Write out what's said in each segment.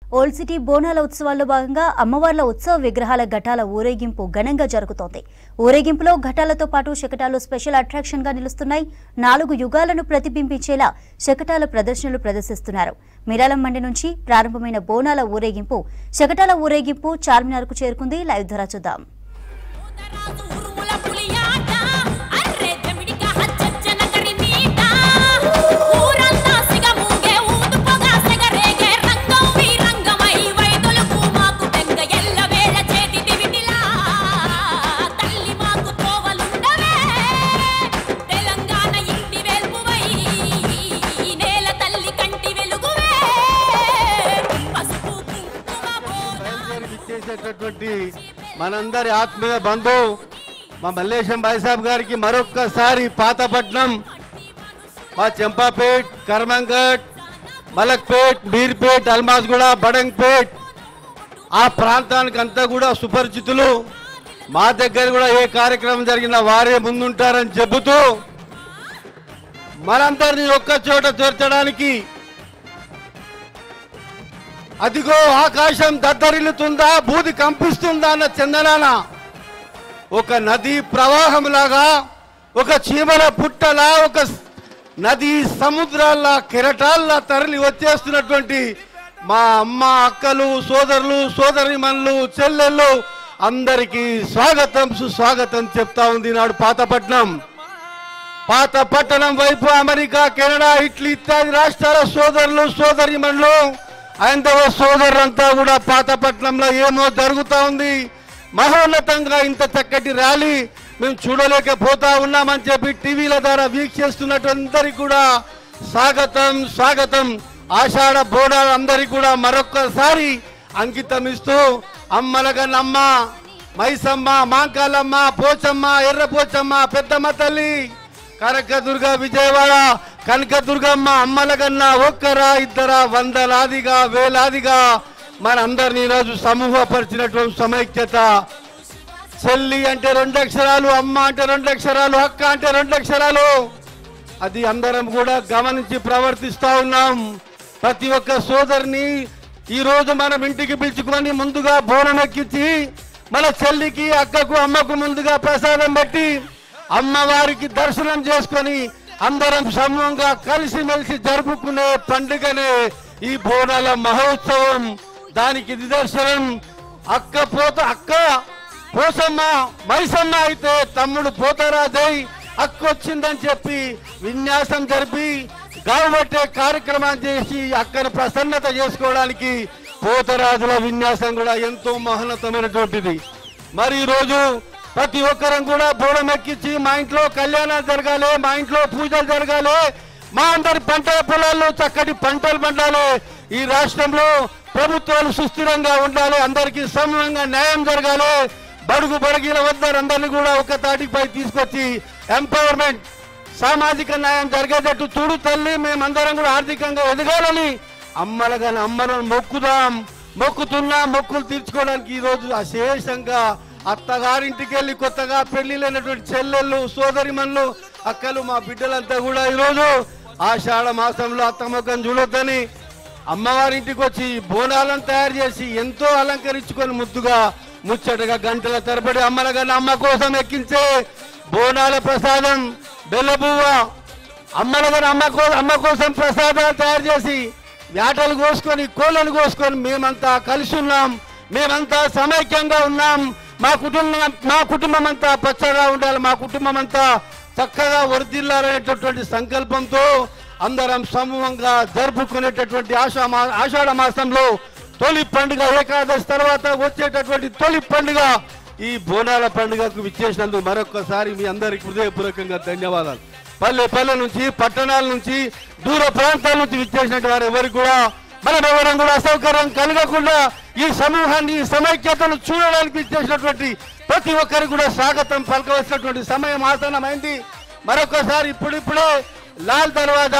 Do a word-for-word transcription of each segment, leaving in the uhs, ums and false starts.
Old city బోనాల ఉత్సవాల్లో భాగంగా అమ్మవార్ల ఉత్సవ విగ్రహాల ఘటాల ఊరేగింపు ఘనంగా జరుగుతోంది. ఊరేగింపులో ఘటాలతో పాటు శకటాలు స్పెషల్ అట్రాక్షన్ గా నిలుస్తున్నాయి. నాలుగు యుగాలను ప్రతిబింబించేలా శకటాల ప్రదర్శనలు ప్రదర్శిస్తున్నారు. మిరాలం మండి నుంచి ప్రారంభమైన బోనాల ఊరేగింపు శకటాల ఊరేగింపు చార్మినార్ కు చేరుకుంది. లైవ్ ధర చూద్దాం. మనందరి ఆత్మీయ బంధువు మా మల్లేశం భాయ్ సాబ్ గారికి మరొక్కసారి పాతపట్నం, మా చెంపాపేట్, కర్మంగట్, మలక్పేట్, మీర్పేట్, అల్మాజ్గూడ, బడంగ్పేట్ ఆ ప్రాంతానికి అంతా కూడా సుపరిచితులు. మా దగ్గర కూడా ఏ కార్యక్రమం జరిగినా వారే ముందుంటారని చెబుతూ మనందరినీ ఒక్క చోట చేర్చడానికి అదిగో ఆకాశం దద్దరిల్లుతుందా, భూమి కంపిస్తుందా అన్న చందనాన ఒక నదీ ప్రవాహంలాగా, ఒక చీమల పుట్టలా, ఒక నదీ సముద్రాల్లా, కెరటాల్లా తరలి వచ్చేస్తున్నటువంటి మా అమ్మ, అక్కలు, సోదరులు, సోదరిమణులు, చెల్లెళ్ళు అందరికీ స్వాగతం సుస్వాగతం చెప్తా ఉంది నాడు పాతపట్నం. పాతపట్టణం వైపు అమెరికా, కెనడా, ఇటలీ ఇత్యాది రాష్ట్రాల సోదరులు, సోదరిమణులు, హైందవ సోదరులంతా కూడా పాతపట్నంలో ఏమో జరుగుతూ ఉంది. మహోన్నతంగా ఇంత చక్కటి ర్యాలీ మేము చూడలేకపోతా ఉన్నామని చెప్పి టీవీల ద్వారా వీక్షిస్తున్నటువంటి కూడా స్వాగతం స్వాగతం. ఆషాఢ బోనాలు అందరికీ కూడా మరొక్కసారి అంకితం ఇస్తూ అమ్మలగన్నమ్మ, మైసమ్మ, మాంకాలమ్మ, పోచమ్మ, ఎర్రపోచమ్మ, పెద్దమ్మ తల్లి, కనకదుర్గ, విజయవాడ కనకదుర్గమ్మ అమ్మలగన్న ఒక్కరా ఇద్దరా వందలాదిగా వేలాదిగా మనందరినీ ఈరోజు సమూహపరిచినటువంటి సమైక్యత. చెల్లి అంటే రెండు అక్షరాలు, అమ్మ అంటే రెండు అక్షరాలు, అక్క అంటే రెండు అక్షరాలు. అది అందరం కూడా గమనించి ప్రవర్తిస్తా ఉన్నాం. ప్రతి ఒక్క సోదరిని ఈరోజు మనం ఇంటికి పిలుచుకొని ముందుగా బోనం ఎక్కించి మన చెల్లికి, అక్కకు, అమ్మకు ముందుగా ప్రసాదం పెట్టి అమ్మవారికి దర్శనం చేసుకొని అందరం సమూహంగా కలిసిమెలిసి జరుపుకునే పండుగనే ఈ బోనాల మహోత్సవం. దానికి నిదర్శనం అక్క పోత అక్క పోసమ్మ, మైసమ్మ అయితే తమ్ముడు పోతరాజై అక్క వచ్చిందని చెప్పి విన్యాసం జరిపి గావబట్టే కార్యక్రమం చేసి అక్కను ప్రసన్నత చేసుకోవడానికి పోతరాజుల విన్యాసం కూడా ఎంతో మహోన్నతమైనటువంటిది. మరి ఈరోజు ప్రతి ఒక్కరం కూడా బోనం ఎక్కించి మా ఇంట్లో కళ్యాణాలు జరగాలి, మా ఇంట్లో పూజలు జరగాలి, మా అందరి పంటల పొలాల్లో చక్కటి పంటలు పండాలి, ఈ రాష్ట్రంలో ప్రభుత్వాలు సుస్థిరంగా ఉండాలి, అందరికీ సమూలంగా న్యాయం జరగాలి, బడుగు బడుగిల వద్ద అందరినీ కూడా ఒక తాటిపై తీసుకొచ్చి ఎంపవర్మెంట్, సామాజిక న్యాయం జరిగేటట్టు చూడు తల్లి, మేమందరం కూడా ఆర్థికంగా ఎదగాలని అమ్మలగాని అమ్మలను మొక్కుదాం. మొక్కుతున్నా మొక్కులు తీర్చుకోవడానికి ఈరోజు అశేషంగా అత్తగారింటికి వెళ్ళి కొత్తగా పెళ్లిళ్ళైనటువంటి చెల్లెళ్ళు, సోదరిమణులు, అక్కలు, మా బిడ్డలంతా కూడా ఈరోజు ఆషాఢ మాసంలో అత్తమ్మకం చూడొద్దని అమ్మవారింటికి వచ్చి బోనాలను తయారు చేసి ఎంతో అలంకరించుకొని ముద్దుగా ముచ్చటగా గంటల తరబడి అమ్మలగాని అమ్మ కోసం ఎక్కించే బోనాల ప్రసాదం బెల్లబువ్వ, అమ్మలగాని అమ్మ కో అమ్మ కోసం ప్రసాదాలు తయారు చేసి వేటలు కోసుకొని కోళ్ళను కోసుకొని మేమంతా కలిసి ఉన్నాం, మేమంతా సమైక్యంగా ఉన్నాం. మా కుటుంబం మా కుటుంబం అంతా పచ్చగా ఉండాలి, మా కుటుంబం అంతా చక్కగా వర్ధిల్లాలనేటటువంటి సంకల్పంతో అందరం సమూహంగా జరుపుకునేటటువంటి ఆషా ఆషాఢ మాసంలో తొలి పండుగ ఏకాదశి తర్వాత వచ్చేటటువంటి తొలి పండుగ ఈ బోనాల పండుగకు విచ్చేసినందుకు మరొక్కసారి మీ అందరికి హృదయపూర్వకంగా ధన్యవాదాలు. పల్లె పల్లె నుంచి, పట్టణాల నుంచి, దూర ప్రాంతాల నుంచి విచ్చేసినటువంటి వారు ఎవరికి కూడా మనం ఎవరం కూడా అసౌకర్యం కలగకుండా ఈ సమూహాన్ని, ఈ సమైక్యతను చూడడానికి ఇచ్చేసినటువంటి ప్రతి ఒక్కరికి కూడా స్వాగతం పలకవలసినటువంటి సమయం ఆసనమైంది. మరొకసారి ఇప్పుడిప్పుడే లాల్ దర్వాజా,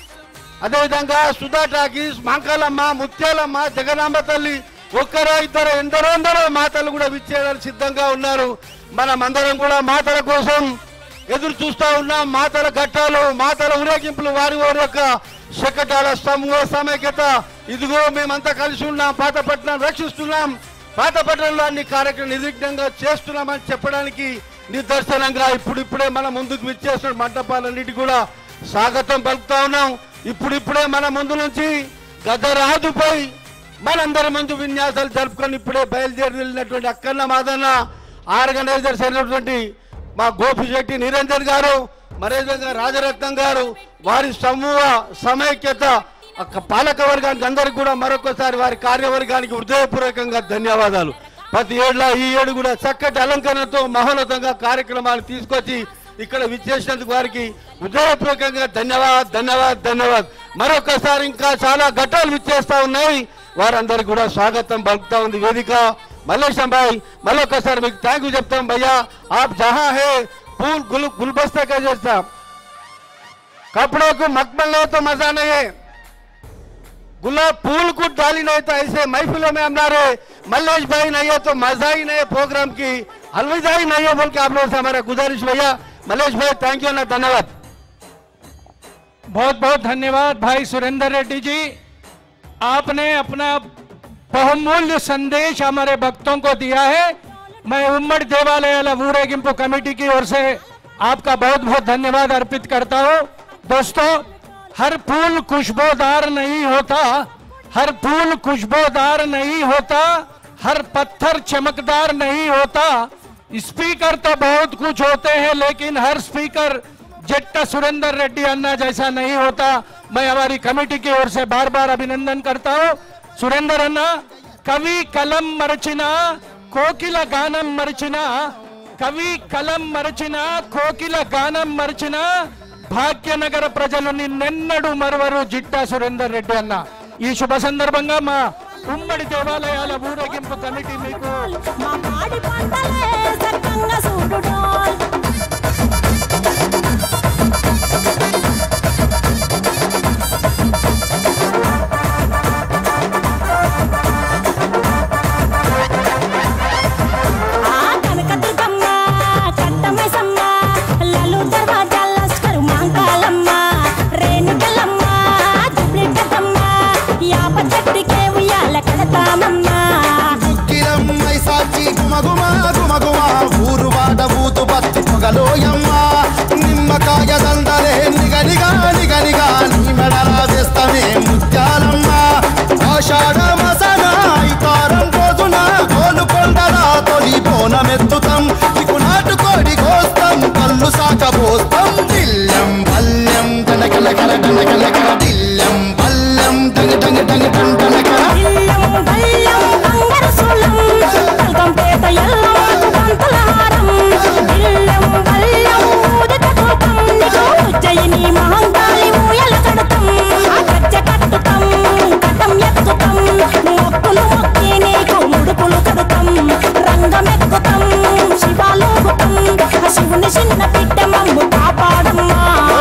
అదేవిధంగా సుధా టాకీస్, మాంకాలమ్మ, ముత్యాలమ్మ, జగనాంబ తల్లి, ఒక్కరో ఇద్దరు ఎందరో ఎందరో మాతలు కూడా విచ్చేయడానికి సిద్ధంగా ఉన్నారు. మనం అందరం కూడా మాతల కోసం ఎదురు చూస్తూ ఉన్నాం. మాతల ఘట్టాలు, మాతల ఊరేగింపులు, వారి వారి యొక్క శకటాల సమూహ సమైక్యత ఇదిగో మేమంతా కలిసి ఉన్నాం, పాతపట్నం రక్షిస్తున్నాం, పాతపట్నంలో అన్ని కార్యక్రమం నిర్విఘ్నంగా చేస్తున్నామని చెప్పడానికి నిదర్శనంగా ఇప్పుడిప్పుడే మన ముందుకు విచ్చేస్తున్న మంటపాలన్నిటి కూడా స్వాగతం పలుకుతా ఉన్నాం. ఇప్పుడిప్పుడే మన ముందు నుంచి గదరాదుపై మనందరి ముందు విన్యాసాలు జరుపుకొని ఇప్పుడే బయలుదేరి వెళ్ళినటువంటి అక్కన్న మాదన్న ఆర్గనైజర్స్ అయినటువంటి మా గోపిశెట్టి నిరంజన్ గారు, మరేవిధంగా రాజరత్నం గారు, వారి సమూహ సమైక్యత పాలక వర్గానికి అందరికీ కూడా మరొకసారి వారి కార్యవర్గానికి హృదయపూర్వకంగా ధన్యవాదాలు. ప్రతి ఏళ్ళ ఈ ఏడు కూడా చక్కటి అలంకరణతో మహోన్నతంగా కార్యక్రమాలు తీసుకొచ్చి ఇక్కడ విచ్చేసినందుకు వారికి హృదయపూర్వకంగా ధన్యవాద్ ధన్యవాద్ ధన్యవాద్ మరొకసారి ఇంకా చాలా ఘట్టాలు విచ్చేస్తా ఉన్నాయి, వారందరికీ కూడా స్వాగతం పలుకుతా ఉంది వేదిక. మల్లేశం భాయ్ మరొకసారి మీకు థ్యాంక్ యూ చెప్తాం భయ్యా. आप जहां है फूल गुल गुलबस्ते का जैसा, कपड़ों को मखमल नहीं तो मजा नहीं है, गुलाब फूल को डाली नहीं तो ऐसे महफिलों में हमारे मल्लेश भाई नहीं है तो मजा ही नहीं है, प्रोग्राम की अलविदा ही नहीं है बोल के आप लोगों से हमारा गुजारिश भैया. मल्लेश भाई थैंक यू ना, धन्यवाद. बहुत बहुत धन्यवाद भाई सुरेंद्र रेड्डी जी, आपने अपना बहुमूल्य संदेश हमारे भक्तों को दिया है. मैं उम्मड़ देवालयाला ऊरेगिंपु कमेटी की ओर से आपका बहुत बहुत धन्यवाद अर्पित करता हूँ. दोस्तों, हर फूल खुशबूदार नहीं होता, हर फूल खुशबूदार नहीं होता, हर पत्थर चमकदार नहीं होता. स्पीकर तो बहुत कुछ होते हैं लेकिन हर स्पीकर जट्टा सुरेंद्र रेड्डी अन्ना जैसा नहीं होता. मैं हमारी कमेटी की ओर से बार बार अभिनंदन करता हूँ. सुरेंद्र अन्ना कवि कलम मरचिना కోకిల గానం మరచిన, కవి కలం మరచిన, కోకిల గానం మరచిన భాగ్యనగర ప్రజలు నిన్నెన్నడూ మరువరు జిట్టా సురేందర్ రెడ్డి అన్న. ఈ శుభ సందర్భంగా మా ఉమ్మడి దేవాలయాల ఊరేగింపు కమిటీ మీకు నిమ్మకాయ దండలే నిగనిగా నిగనిగా నీ మెడలా వేస్తమే ముత్యాలమ్మ. ఆషాఢ మసన ఐతారం రోజున గోలుకొండల తొలి బోనమెత్తుతాం, నీకు నాటుకోడి కోస్తాం, కళ్ళు సాకబోస్తాం. దిల్లం పల్లెం దనకల కల దనకల కల దిల్లం పల్లెం డంగ డంగ డంగ డంగ దిల్లం పల్లెం బంగారు సోలం కల్కం పేట ఎల్లం పంతల హారం. దిల్లం పల్లెం ఉదక కోపం నీకు ఉజ్జయిని మహంకాళి ఊయల కడతాం, గజ్జ కట్టుతాం, కటం ఎత్తుతాం, మొక్కులు మొక్కి నీకు ముడుపులు కడుతాం, రంగమెక్కుతాం, శివాలోగుతాం, శివుని చిన్న బిడ్డ మమ్ము కాపాడమ్మా.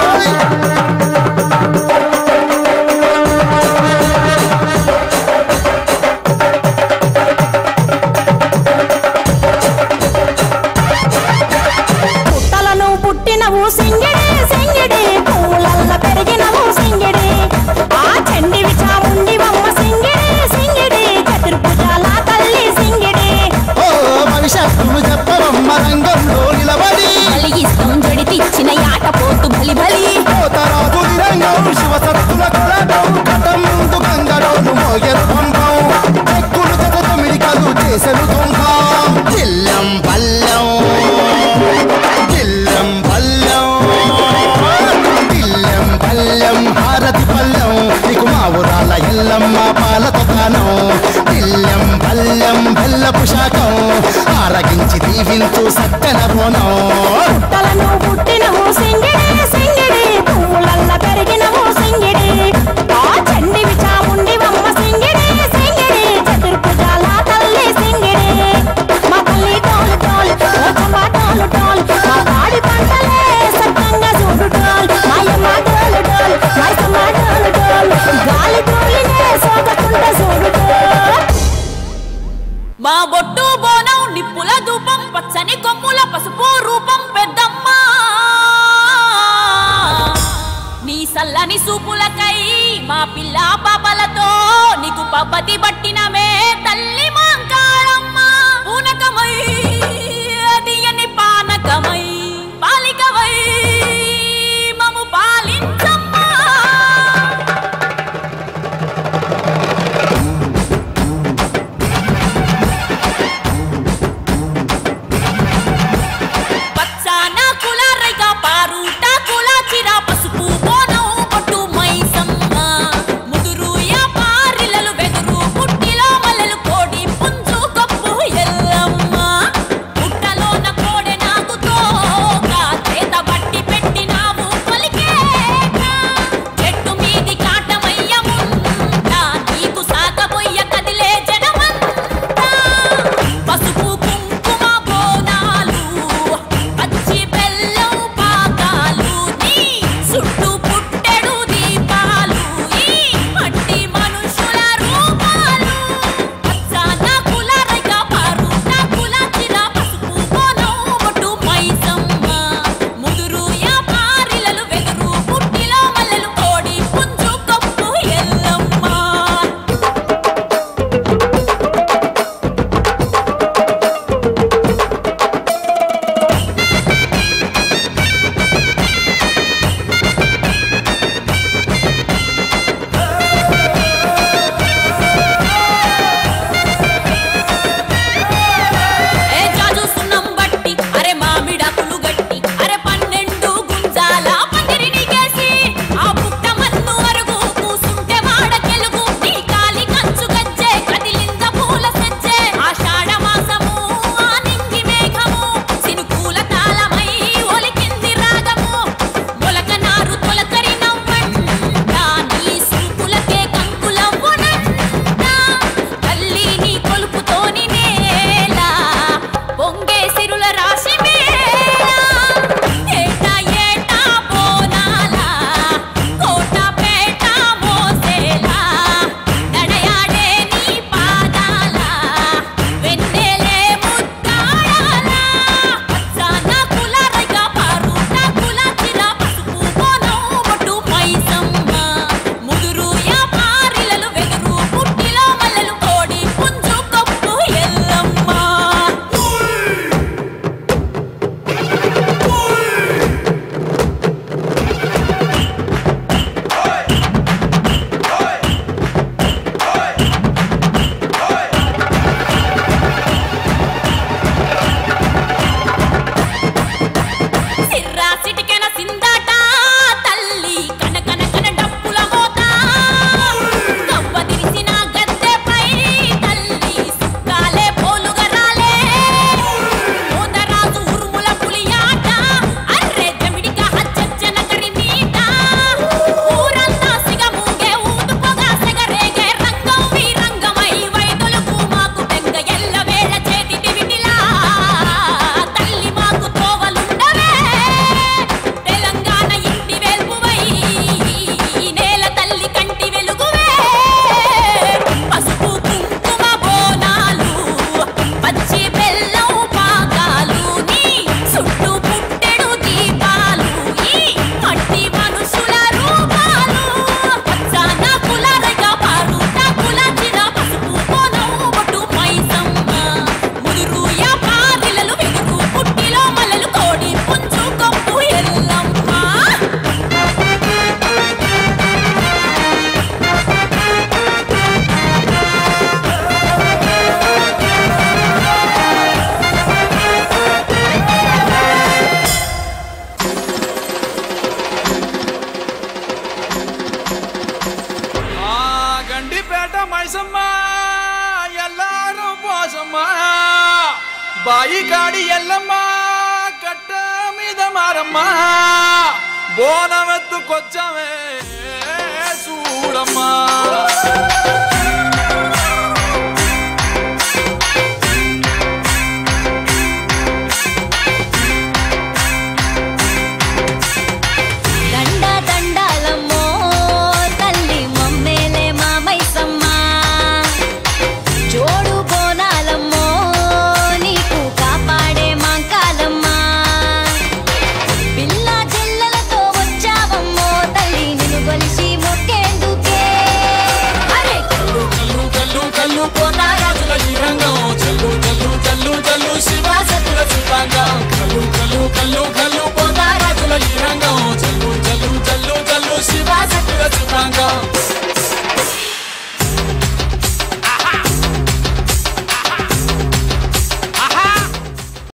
పుట్టలను పుట్టినవు సింగిడి సింగిడి, పూలల్ల పెరిగినవు సింగిడి, ఆ చండివి చాముండివమ్మ సింగిడి సింగిడి, చతుర్భుజాల తల్లి సింగిడి. ఓ భవిష్యత్తును చెప్పవమ్మ రంగంలో నిలబడి, కలిగిస్తాం జడితిచ్చిన యాట పోతు బలి బలి, పోతరాజు రంగం శివసత్తుల కొలడం, కటం ముందు గంగరోను మోగెరు పంపం, ఎక్కులు జత తొమ్మిడికలు చేసెను దొంగం. దిల్లం పల్లెం దిల్లం పల్లెం దిల్లం పల్లెం హారతి పల్లెం, నీకు మా ఊరాల ఎల్లమ్మ పాలతో కానం. దిల్లం పల్లెం బెల్లపు శాఖం, ఆరగించి దీవించు సక్కన బోనం. పుట్టలను పుట్టినవు సింగిడి సింగిడి, పువ్వులల్ల పెరిగినవు సింగిడి, ఆ చండివి చాముండివమ్మ సింగిడి సింగిడి, చతుర్భుజాల తల్లి సింగిడి. మా తల్లి టోలు టోల్ ఓ చంబా టోలు టోల్, మా వాడి పంటలే సత్తంగా చూడు టోల్, మాయమ్మ టోలు టోల్, మైసమ్మ టోలు టోల్, గాలి తోలినే సోగకుండా చూడు టోల్. మా బొట్టు బోనం నిప్పుల ధూపం, పచ్చని కొమ్ముల పసుపు రూపం పెద్దమ్మ, నీ సల్లని సూపులకై మా పిల్ల పాపలతో నీకు పబ్బతి పట్టినమే తల్లి మాంకాళమ్మ పూనకమై అదియని పానకమై పాలికవై మము పాలించమ్మా పచ్చాన కులారైగా పారుట కులా చిరా పసుపు బోనం కొట్టు మైసమ్మ ముదురు యా పారిలలు వెదురు పుట్టిలో మల్లెలు కోడి పుంజు కప్పు ఎల్లమ్మ పుట్టలోన కోడె నాగుతో చేత బట్టి పెట్టినావు పలికేక చెట్టు మీది కాటమయ్య ముంట నీకు సాగబోయ్య కదిలే జనమంతా పసుపు కుంకుమ బోనాలు పచ్చి బెల్లం పాకాలు నీ చుట్టూ పుట్టెడు దీపాలు ఈ మట్టి మనుషుల రూపాలు పచ్చాన కులారైగా పారుట కులా చిరా పసుపు బోనం బొట్టు మైసమ్మ ముదురు యా పారిలలు వెదురు పుట్టిలో మల్లెలు కోడి పుంజు కప్పు ఎల్లమ్మ ఏ జాజు సున్నం బట్టి అరే మామిడాకులు గట్టి అరే పన్నెండు గుంజాల పందిరిని కేసి ఆ పుట్ట మన్ను అరుగు కూసుంటే వాడ కెలుగు నీ కాలి కంచు గజ్జే కదిలింద పూల సెజ్జే ఆషాఢ మాసము ఆ నింగి మేఘము సినుకూల తాళమై ఒలికింది రాగము మొలక నారు తొలకరి నవ్వంట నీ సూపులకే కంకులవ్వునంట తల్లి నీ కొలుపుతోని నేల పొంగే సిరుల రాశి మేళ ఏటా ఏటా బోనాల కోట పేట మోసేలా నడయాడే నీ పాదాల వెన్నెలే ముత్తాడాల పచ్చాన కులారైగా పారుట కులా చిరా పసుపు బోనం బొట్టు మైసమ్మ ముదురు యా పారిలలు వెదురు పుట్టిలో మల్లెలు కోడి పుంజు కప్పు ఎల్లమ్మ సిర్రా సిటికెన సిందాట తల్లి కన కన కన డప్పుల మోత కవ్వ తిరిసిన గద్దెపై తల్లి సుక్కాలే పోలుగా రాలే మోతరాజు ఉరుముల పులియాట అర్రే జమిడిగా హచ్చచ్చన కరిమీట ఊరంతా సిగమూగే ఊదుపగా సెగరేగే రంగం వీరంగమై వైదొలుపు మాకు బెంగ ఎల్ల వేళ చేతి దివిటిలా తల్లి మాకు తోవలుండవే తెలంగాణ ఇంటి వెలుగువై నేల తల్లి కంటి వెలుగువే పసుపు కుంకుమ బోనాలు పచ్చి బెల్లం పాకాలు నీ చుట్టూ పుట్టెడు దీపాలు ఈ మట్టి మనుషుల రూపాలు పచ్చాన కులారైగా పారుట కులా చిరా పసుపు బోనం బొట్టు మైసమ్మ ముదురు యా పారిలలు వెదురు పుట్టిలో మల్లెలు కోడి పుంజు కప్పు ఎల్లమ్మ ఆ గండిపేట మైసమ్మ ఎల్లారు పోసమ్మ బాయి కాడి ఎల్లమ్మ కట్ట మీద మారమ్మ బోనమెత్తుకొచ్చమే చూడమ్మా దండ దండాలమ్మో తల్లి మమ్మేలే మా మైసమ్మ జోడు బోనాలమ్మో నీకు కాపాడే మాంకాలమ్మ పిల్ల జల్లలతో వచ్చావమ్మో తల్లి నిన్ను రాజుల ఈ రంగం